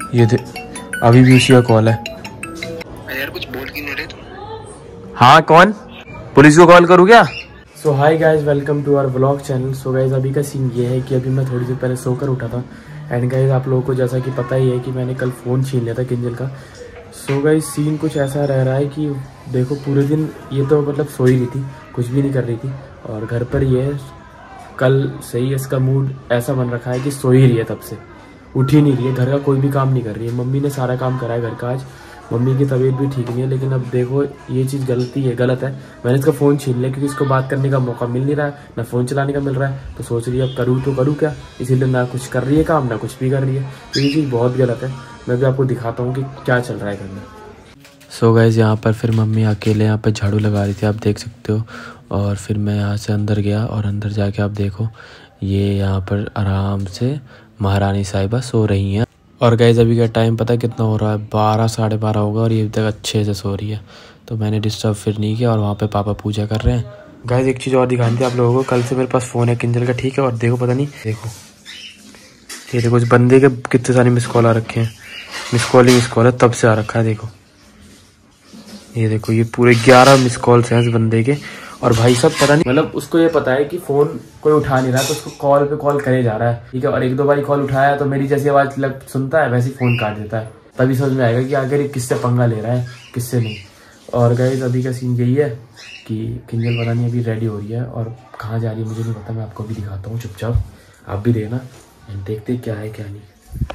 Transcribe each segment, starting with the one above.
ये दे, अभी भी उसी का कॉल है। यार कुछ बोल क्यों नहीं रहे तुम? हाँ कौन? पुलिस को कॉल करूँ क्या? So hi guys, welcome to our vlog channel. So guys अभी का सीन ये है कि अभी मैं थोड़ी देर पहले सोकर उठा था। एंड गाइज आप लोगों को जैसा कि पता ही है कि मैंने कल फ़ोन छीन लिया था किंजल का। सो गाइज सीन कुछ ऐसा रह रहा है कि देखो पूरे दिन ये तो मतलब सो ही रही थी, कुछ भी नहीं कर रही थी। और घर पर ये है, कल से ही इसका मूड ऐसा बन रखा है कि सो ही रही है, तब से उठ ही नहीं रही है, घर का कोई भी काम नहीं कर रही है। मम्मी ने सारा काम करा है घर का आज। मम्मी की तबीयत भी ठीक नहीं है, लेकिन अब देखो ये चीज़ गलत है। मैंने इसका फ़ोन छीन लिया क्योंकि इसको बात करने का मौका मिल नहीं रहा है, ना फ़ोन चलाने का मिल रहा है। तो सोच रही है अब करूँ तो करूँ क्या, इसीलिए ना कुछ कर रही है काम, ना कुछ भी कर रही है। तो ये चीज़ बहुत गलत है। मैं भी आपको दिखाता हूँ कि क्या चल रहा है घर में। सो गाइस यहाँ पर फिर मम्मी अकेले यहाँ पर झाड़ू लगा रही थी, आप देख सकते हो। और फिर मैं यहाँ से अंदर गया और अंदर जाके आप देखो ये यहाँ पर आराम से महारानी साहिबा सो रही हैं। और गाइस अभी का टाइम पता है कितना हो रहा है? 12 साढ़े 12 होगा और ये अभी तक अच्छे से सो रही है। तो मैंने डिस्टर्ब फिर नहीं किया और वहाँ पे पापा पूजा कर रहे हैं। गाइस एक चीज़ और दिखानी थी आप लोगों को, कल से मेरे पास फ़ोन है किंजल का, ठीक है। और देखो पता नहीं, देखो ये देखो इस बंदे के कितने सारे मिस कॉल आ रखे हैं। मिस कॉल है, तब से आ रखा है। देखो ये देखो, ये पूरे 11 मिस कॉल्स हैं इस बंदे के। और भाई साहब पता नहीं, मतलब उसको ये पता है कि फ़ोन कोई उठा नहीं रहा, तो उसको कॉल पे कॉल करे जा रहा है, ठीक है। और एक दो बारी कॉल उठाया तो मेरी जैसी आवाज़ सुनता है वैसे ही फ़ोन काट देता है। तभी समझ में आएगा कि आखिर किससे पंगा ले रहा है, किससे नहीं। और गाइस अभी का सीन यही है कि किंजल पता नहीं अभी रेडी हो रही है और कहाँ जा रही है मुझे नहीं पता। मैं आपको भी दिखाता हूँ चुपचाप, आप भी देखना, देखते क्या है क्या नहीं।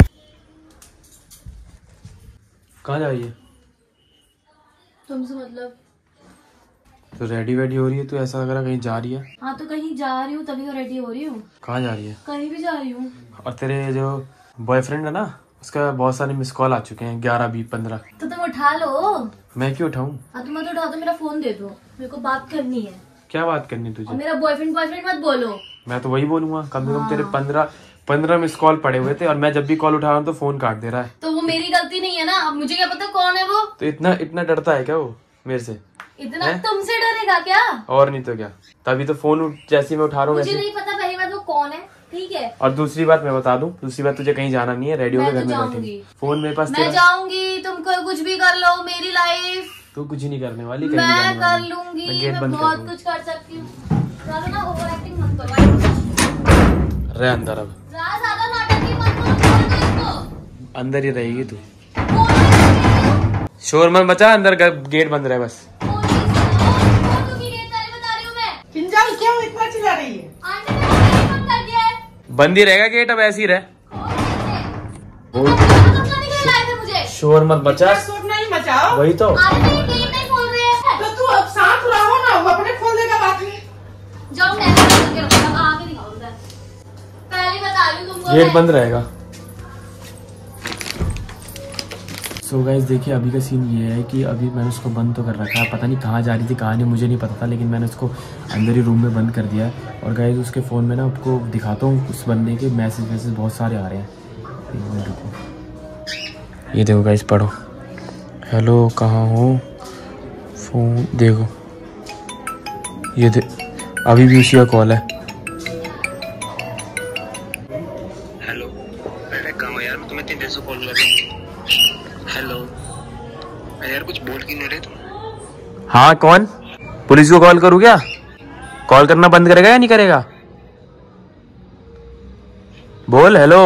कहाँ जा रही है? तुमसे मतलब? तो रेडी वेडी हो रही है तो ऐसा लग रहा है कहीं जा रही है। हाँ तो कहीं जा रही हूँ तभी तो रेडी हो रही हूँ। कहाँ जा रही है? कहीं भी जा रही हूँ। और तेरे जो बॉयफ्रेंड है ना, उसका बहुत सारे मिस कॉल आ चुके हैं, 11 20 15। तो तुम उठा लो। मैं क्यों उठाऊं? हाँ तुम मत उठा, तो मेरा फोन दे दो, मेरे को बात करनी है। क्या बात करनी तुझे? और मेरा बॉयफ्रेंड मत बोलो। मैं तो वही बोलूंगा, कम से कम तेरे 15 मिस कॉल पड़े हुए थे और मैं जब भी कॉल उठा रहा हूँ तो फोन काट दे रहा है। तो वो मेरी गलती नहीं है ना, अब मुझे क्या पता कौन है वो। तो इतना डरता है क्या वो मेरे से? इतना तुमसे डरेगा क्या? और नहीं तो क्या। तभी तो फोन जैसे मैं उठा रहा हूँ मुझे नहीं पता पहली बात वो कौन है, ठीक है। और दूसरी बात मैं बता दूं, दूसरी बात तुझे कहीं जाना नहीं है, रेडी होकर घर में बैठेंगे। फोन मेरे पास, मैं जाऊंगी, तुम कुछ भी कर लो, मेरी लाइफ। तू कुछ ही नहीं करने वाली, मैं कर लूंगी, मैं बहुत कुछ कर सकती हूँ। चलो ना, ओवर एक्टिंग मत करो। रह अंदर, अब ज्यादा नाटक मत करो, अंदर ही रहेगी तू। शोर मत मचा, अंदर गेट बंद रहे बस। बंद ही रहेगा गेट, अब ऐसे ही रहे। शोर मत मचा। नहीं मचाओ, वही तो। तू अब साथ रहो ना, वो अपने खोल देगा बात नहीं। जाओ मैं आगे दिखाओ, पहले बता रही हूँ तुमको। गेट बंद रहेगा। सो गाइस देखिए अभी का सीन ये है कि अभी मैंने उसको बंद तो कर रखा है, पता नहीं कहाँ जा रही थी कहाँ नहीं मुझे नहीं पता था, लेकिन मैंने उसको अंदर ही रूम में बंद कर दिया है। और गाइस उसके फ़ोन में ना आपको दिखाता हूँ, उस बंदे के मैसेज बहुत सारे आ रहे हैं। ये देखो गाइस, पढ़ो। हेलो कहाँ हो, फ़ोन देखो, ये अभी भी उसी का कॉल है। हेलो, अरे कहाँ यार, मैं तुम्हें 3 दिन से कॉल कर रहा हूँ। हेलो, अरे यार कुछ बोल क्यों नहीं रहे तुम? हाँ कौन? पुलिस को कॉल करूँ क्या? कॉल करना बंद करेगा या नहीं करेगा? बोल। हेलो।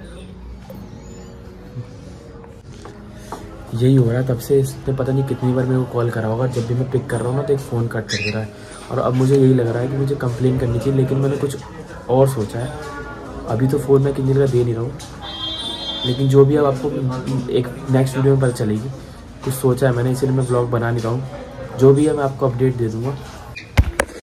यही हो रहा है तब से, इसने पता नहीं कितनी बार मेरे को कॉल करा होगा। जब भी मैं पिक कर रहा हूँ ना तो एक फ़ोन कट कर दे रहा है। और अब मुझे यही लग रहा है कि मुझे कंप्लेन करनी चाहिए, लेकिन मैंने कुछ और सोचा है। अभी तो फ़ोन मैं किंजल का दे नहीं रहा हूँ, लेकिन जो भी अब आपको एक नेक्स्ट वीडियो में पता चलेगी। कुछ सोचा है मैंने, इसीलिए मैं ब्लॉग बना नहीं रहा हूँ। जो भी है मैं आपको अपडेट दे दूँगा।